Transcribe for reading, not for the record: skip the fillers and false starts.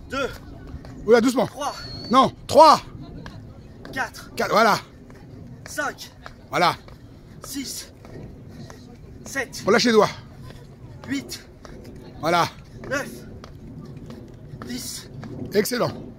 2. Oula, doucement. 3. Non, 3. 4. 4, voilà. 5. Voilà. 6. 7. Relâche les doigts. 8. Voilà. 9. 10. Excellent.